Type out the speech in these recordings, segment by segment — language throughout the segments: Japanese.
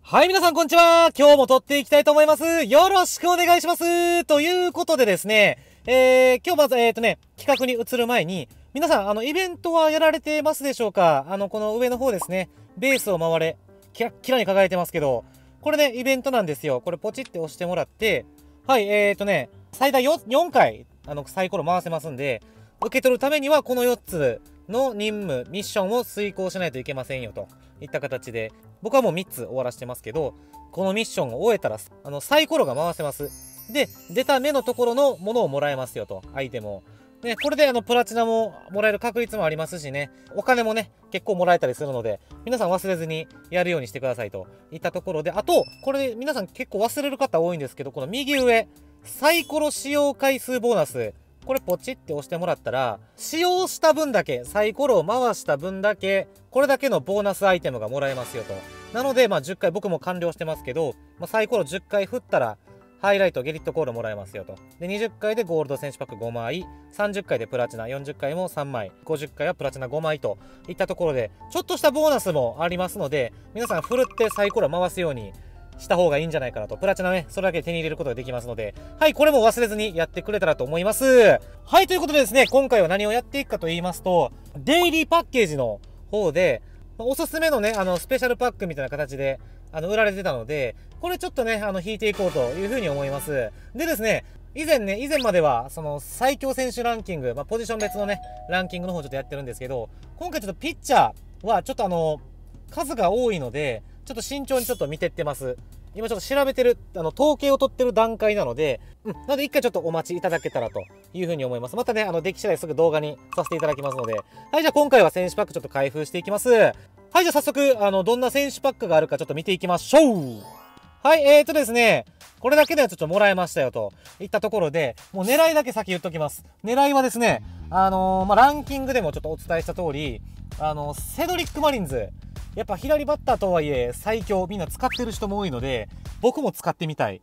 はい、皆さんこんにちは。今日も撮っていきたいと思います。よろしくお願いします。ということでですね、今日まず、企画に移る前に、皆さん、イベントはやられてますでしょうか？この上の方ですね、ベースを回れ、キラッキラに輝いてますけど、これね、イベントなんですよ。これポチって押してもらって、はい、最大 4回、サイコロ回せますんで、受け取るためにはこの4つの任務、ミッションを遂行しないといけませんよといった形で、僕はもう3つ終わらしてますけど、このミッションを終えたら、サイコロが回せます。で、出た目のところのものをもらえますよと、アイテムを。ね、これでプラチナももらえる確率もありますしね、お金もね、結構もらえたりするので、皆さん忘れずにやるようにしてくださいといったところで、あと、これ皆さん結構忘れる方多いんですけど、この右上、サイコロ使用回数ボーナス、これポチって押してもらったら、使用した分だけ、サイコロを回した分だけ、これだけのボーナスアイテムがもらえますよと。なので、10回、僕も完了してますけど、サイコロ10回振ったら、ハイライト、ゲリットコールもらえますよと。で、20回でゴールド選手パック5枚、30回でプラチナ、40回も3枚、50回はプラチナ5枚といったところで、ちょっとしたボーナスもありますので、皆さん振るってサイコロ回すようにした方がいいんじゃないかなと。プラチナね、それだけ手に入れることができますので、はい、これも忘れずにやってくれたらと思います。はい、ということでですね、今回は何をやっていくかと言いますと、デイリーパッケージの方で、おすすめのね、スペシャルパックみたいな形で、売られてたので、これちょっとね、引いていこうというふうに思います。でですね、以前までは、最強選手ランキング、ポジション別のね、ランキングの方ちょっとやってるんですけど、今回ちょっとピッチャーは、ちょっと数が多いので、ちょっと慎重にちょっと見てってます。今ちょっと調べてる、統計を取ってる段階なので、なので一回ちょっとお待ちいただけたらというふうに思います。またね、でき次第すぐ動画にさせていただきますので。はい、じゃあ今回は選手パックちょっと開封していきます。はい、じゃあ早速、どんな選手パックがあるかちょっと見ていきましょう。はい、ですね、これだけではちょっともらえましたよといったところで、もう狙いだけ先言っときます。狙いはですね、ランキングでもちょっとお伝えした通り、セドリック・マリンズ、やっぱ左バッターとはいえ最強みんな使ってる人も多いので、僕も使ってみたい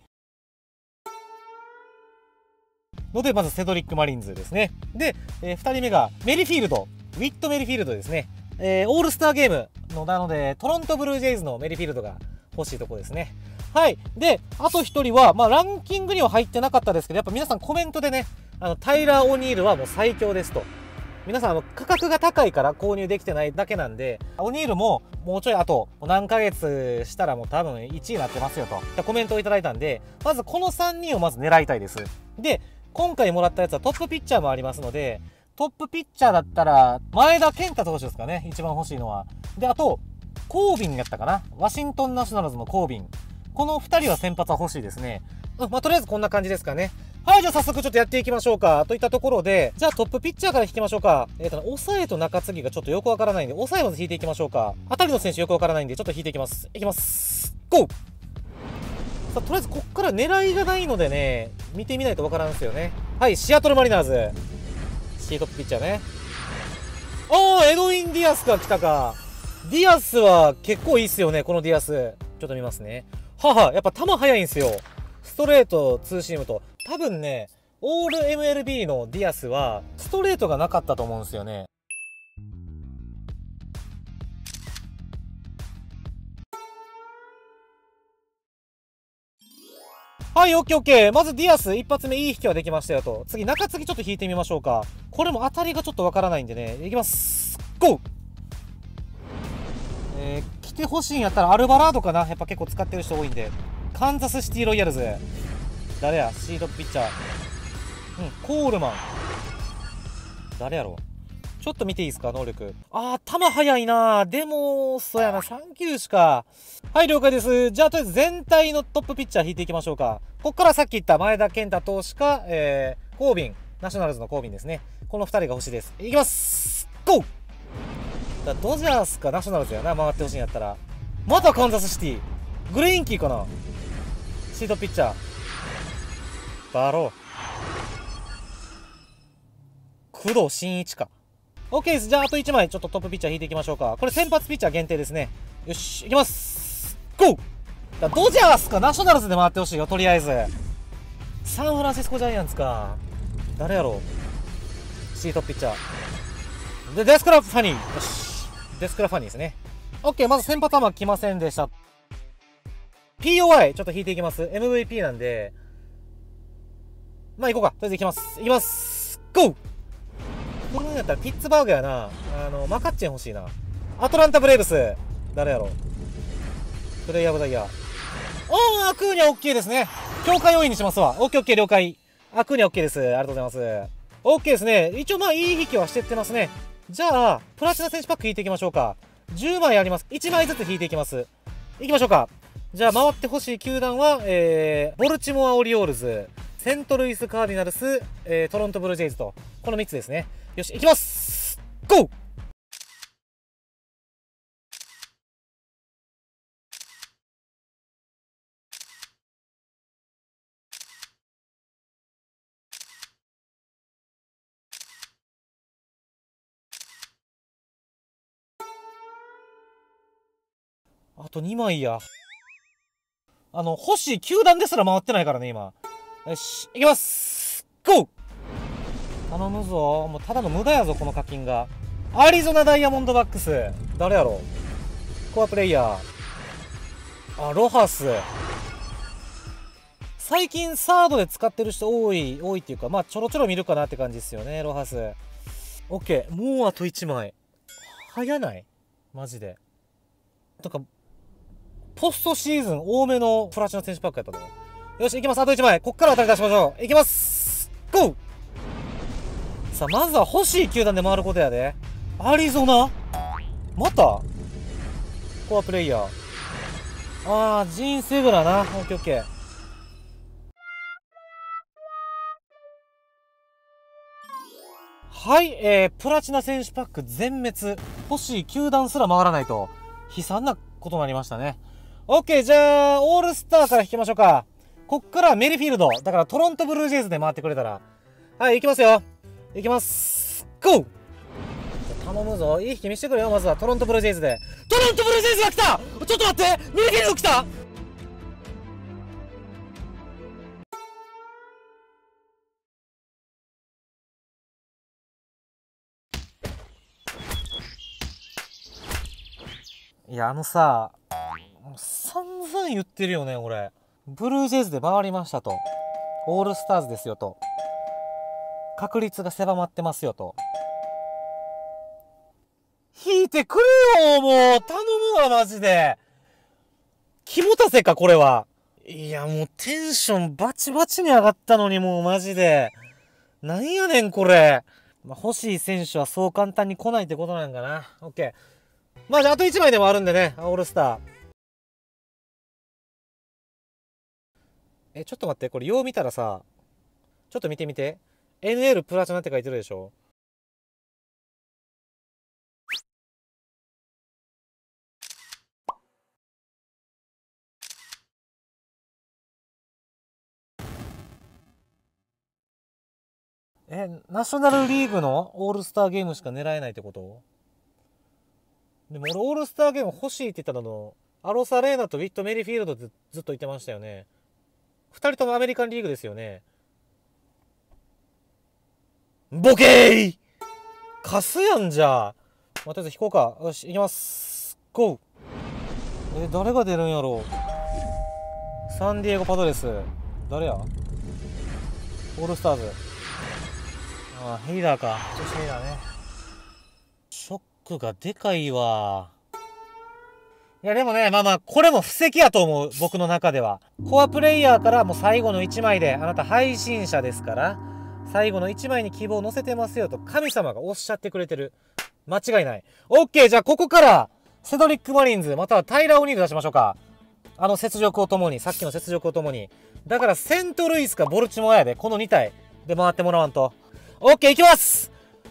ので、まずセドリック・マリンズですね。で、2人目がメリフィールド、ウィット・メリフィールドですね。オールスターゲームのなので、トロントブルージェイズのメリフィールドが欲しいところですね。はい。で、あと1人は、ランキングには入ってなかったですけど、やっぱ皆さんコメントでね、タイラー・オニールはもう最強ですと。皆さん、価格が高いから購入できてないだけなんで、オニールももうちょいあと何ヶ月したらもう多分1位になってますよとコメントをいただいたんで、まずこの3人をまず狙いたいです。で、今回もらったやつはトップピッチャーもありますので、トップピッチャーだったら、前田健太投手ですかね、一番欲しいのは。で、あと、コービンやったかな、ワシントンナショナルズのコービン。この2人は先発は欲しいですね。とりあえずこんな感じですかね。はい、じゃあ早速ちょっとやっていきましょうか。といったところで、じゃあトップピッチャーから引きましょうか。抑えと中継ぎがちょっとよくわからないんで、抑えまず引いていきましょうか。あたりの選手よくわからないんで、ちょっと引いていきます。いきます。ゴー！さあ、とりあえずこっから狙いがないのでね、見てみないとわからんですよね。はい、シアトルマリナーズ。シートップピッチャーね。エドウィン・ディアスが来たか。ディアスは結構いいっすよね、このディアス。ちょっと見ますね。やっぱ球速いんすよ。ストレート、ツーシームと。多分ね、オール MLB のディアスは、ストレートがなかったと思うんですよね。はい、オッケーオッケー。まずディアス、一発目いい引きはできましたよと。次、中継ぎちょっと引いてみましょうか。これも当たりがちょっとわからないんでね。いきます。ゴー！来てほしいんやったらアルバラードかな。やっぱ結構使ってる人多いんで。カンザスシティロイヤルズ。誰や？シードピッチャー。コールマン。誰やろう？ちょっと見ていいですか、能力。球速いな。でも、そうやな、3球しか。はい、了解です。じゃあ、とりあえず全体のトップピッチャー引いていきましょうか。こっからさっき言った前田健太投手か、コービン、ナショナルズのコービンですね。この2人が欲しいです。いきます。ゴー！ドジャースかナショナルズやな、回ってほしいんやったら。またカンザスシティ。グレインキーかな。シートピッチャー。バロー。工藤新一か。OK です。じゃあ、あと1枚、ちょっとトップピッチャー引いていきましょうか。これ先発ピッチャー限定ですね。よし、いきます。ゴー！ドジャースかナショナルズで回ってほしいよ、とりあえず。サンフランシスコジャイアンツか。誰やろう。シートピッチャー。で、デスクラファニー。よし。デスクラファニーですね。OK、まず先発は来ませんでした。 POI、ちょっと引いていきます。MVP なんで。まあ、行こうか。とりあえず行きます。行きます。ゴーこれだったらピッツバーグやな。マカッチェン欲しいな。アトランタブレーブス。誰やろプレイヤーオブザイヤー。アクーニャ OK ですね。強化要員にしますわ。OK、了解。アクーニャ OK です。ありがとうございます。OK ですね。一応まあ、いい引きはしてってますね。じゃあ、プラチナ選手パック引いていきましょうか。10枚あります。1枚ずつ引いていきます。いきましょうか。じゃあ、回ってほしい球団は、ボルチモア・オリオールズ、セントルイス・カーディナルス、トロント・ブルージェイズと、この3つですね。よし、いきますゴーあと2枚や。欲しい球団ですら回ってないからね、今。よし、いきますゴー頼むぞ。もうただの無駄やぞ、この課金が。アリゾナダイヤモンドバックス。誰やろコアプレイヤー。ロハス。最近サードで使ってる人多いっていうか、まあちょろちょろ見るかなって感じですよね、ロハス。オッケー。もうあと1枚。早ないマジで。とか、ポストシーズン多めのプラチナ選手パックやったと思う。よし、行きます。あと1枚。こっから当たり出しましょう。行きますゴーさあ、まずは欲しい球団で回ることやで。アリゾナまたコアプレイヤー。ジーン・セグラな。オッケーオッケー。はい、プラチナ選手パック全滅。欲しい球団すら回らないと。悲惨なことになりましたね。オッケー、じゃあ、オールスターから引きましょうか。こっからメリフィールド。だからトロントブルージェイズで回ってくれたら。はい、行きますよ。行きます。ゴー頼むぞ。いい引き見してくれよ、まずは。トロントブルージェイズで。トロントブルージェイズが来たちょっと待ってメリフィールド来たいや、さ、散々言ってるよね、俺。ブルージェイズで回りましたと。オールスターズですよと。確率が狭まってますよと。引いてくれよ、もう頼むわ、マジで。肝たせか、これは。いや、もうテンションバチバチに上がったのに、もうマジで。なんやねん、これ。まあ、欲しい選手はそう簡単に来ないってことなんかな。オッケー。まあ、じゃあ、あと1枚でもあるんでね、オールスター。ちょっと待って、これよう見たらさ、ちょっと見てみて。NL プラチナって書いてるでしょ。ナショナルリーグのオールスターゲームしか狙えないってこと？でも俺オールスターゲーム欲しいって言ったの、アロサレーナとウィット・メリフィールドってずっと言ってましたよね。二人ともアメリカンリーグですよね。ボケーカスやんじゃあ。まあ、とりあえず引こうか。よし、行きます。ゴー誰が出るんやろう。サンディエゴ・パドレス。誰やオールスターズ。ヘイダーか。女子ヘイダーね。ショックがでかいわ。いやでもね、まあまあ、これも布石やと思う。僕の中では。コアプレイヤーからもう最後の1枚で、あなた配信者ですから、最後の1枚に希望を乗せてますよと神様がおっしゃってくれてる。間違いない。OK! じゃあここから、セドリック・マリンズ、またはタイラー・オニール出しましょうか。雪辱をともに、さっきの雪辱をともに。だからセントルイスかボルチモアやで、この2体で回ってもらわんと。OK! いきます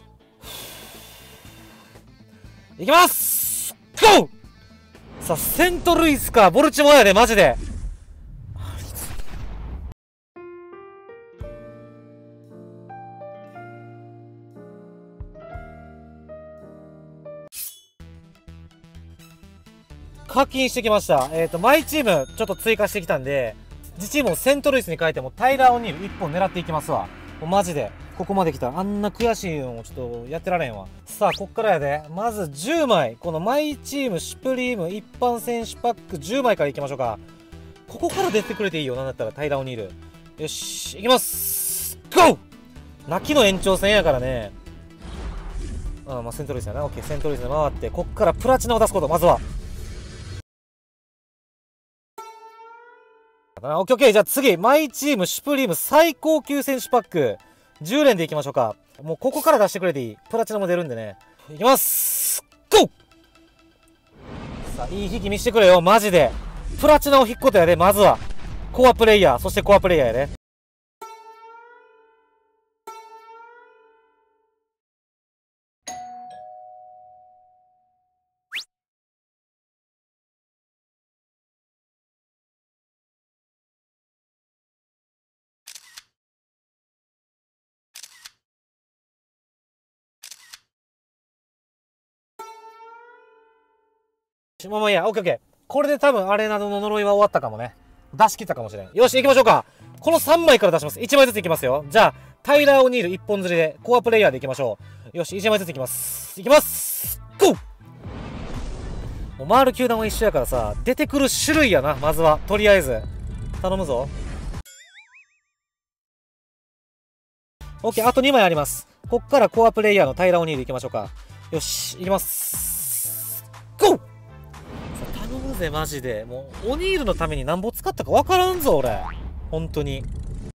いきますゴーさあ、セントルイスか、ボルチモアやで、マジで。課金してきました。マイチーム、ちょっと追加してきたんで、自チームをセントルイスに変えても、タイラー・オニール1本狙っていきますわ。もうマジで。ここまで来たら、あんな悔しいのをちょっとやってられんわ。さあ、こっからやで。まず10枚。このマイチーム、シュプリーム、一般選手パック10枚からいきましょうか。 ここから出てくれていいよ。なんだったら、平らオニール。よし、いきます。ゴー。泣きの延長戦やからね。まあ、セントルイスやな。オッケー、セントルイスで回って、こっからプラチナを出すこと、まずは。オッケーオッケー。じゃあ次、マイチームシュプリーム最高級選手パック。10連でいきましょうか。もうここから出してくれていい。プラチナも出るんでね。いきます。ゴー。さあ、いい引き見してくれよ。マジで。プラチナを引くことやで、まずは。コアプレイヤー、そしてコアプレイヤーやで。まあまあいいや、オッケーオッケー。これで多分アレナドの呪いは終わったかもね。出し切ったかもしれん。よし、行きましょうか。この3枚から出します。1枚ずついきますよ。じゃあ、タイラー・オニール1本釣りで、コアプレイヤーでいきましょう。よし、1枚ずついきます。いきますゴー。もう回る球団は一緒やからさ、出てくる種類やな、まずは。とりあえず。頼むぞ。オッケー、あと2枚あります。こっからコアプレイヤーのタイラー・オニールいきましょうか。よし、いきます。ゴー。頼むぜ、マジで。もう、オニールのためになんぼ使ったかわからんぞ、俺。本当に。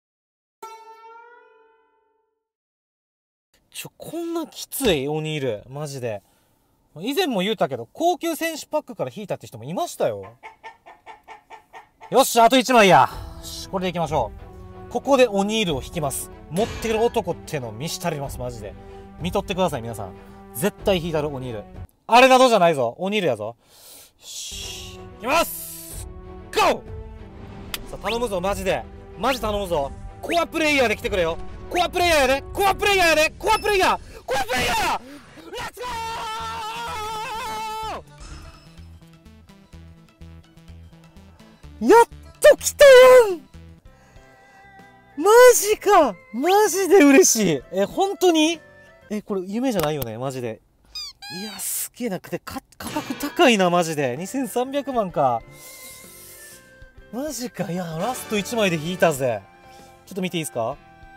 こんなきつい、オニール。マジで。以前も言うたけど、高級選手パックから引いたって人もいましたよ。よし、あと1枚や。よし、これでいきましょう。ここでオニールを引きます。持ってる男ってのを見したります、マジで。見とってください、皆さん。絶対引いたる、オニール。あれなどじゃないぞ。オニールやぞ。よし、いきますゴー。さあ、頼むぞ、マジで。マジ頼むぞ。コアプレイヤーで来てくれよ。コアプレイヤーやで。コアプレイヤーやで。コアプレイヤー。コアプレイヤー。レッツゴー。やっと来たやん。マジか。マジで嬉しい。本当にこれ夢じゃないよね、マジで。いや、すげえなくて、価格高いな、マジで。2300万か。マジか。いや、ラスト1枚で引いたぜ。ちょっと見ていいですか。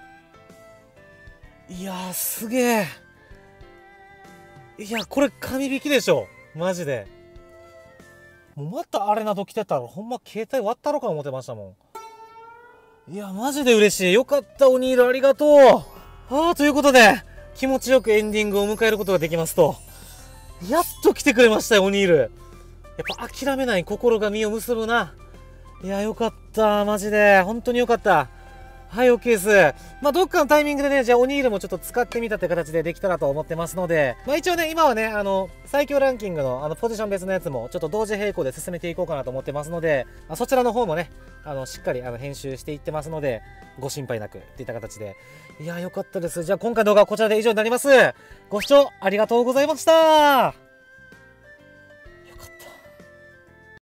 いやー、すげえ。いや、これ神引きでしょ。マジで。もうまたあれなど来てたら、ほんま携帯割ったろか思ってましたもん。いや、マジで嬉しい。よかった、オニール、ありがとう。ということで、気持ちよくエンディングを迎えることができますと。やっと来てくれましたよ、オニール。やっぱ諦めない心が実を結ぶな。いや、よかった、マジで。本当によかった。はい、OK です。まあ、どっかのタイミングでね、じゃあ、オニールもちょっと使ってみたって形でできたらと思ってますので、まあ、一応ね、今はね、最強ランキングの、ポジション別のやつも、ちょっと同時並行で進めていこうかなと思ってますので、そちらの方もね、しっかり、編集していってますので、ご心配なく、っていった形で。いや、よかったです。じゃあ、今回の動画はこちらで以上になります。ご視聴ありがとうございました。